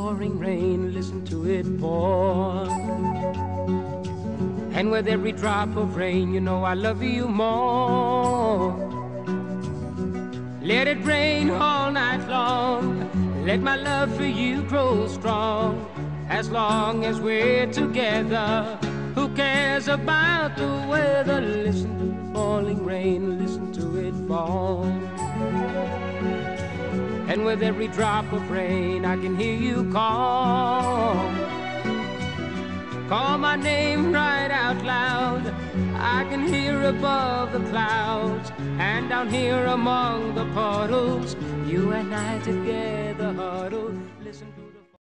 pouring rain, listen to it pour. And with every drop of rain, you know I love you more. Let it rain all night long, let my love for you grow strong. As long as we're together, who cares about the weather? Listen to the falling rain, listen to it fall. And with every drop of rain, I can hear you call. Call my name right out loud. I can hear above the clouds, and down here among the puddles, you and I together huddle. Listen to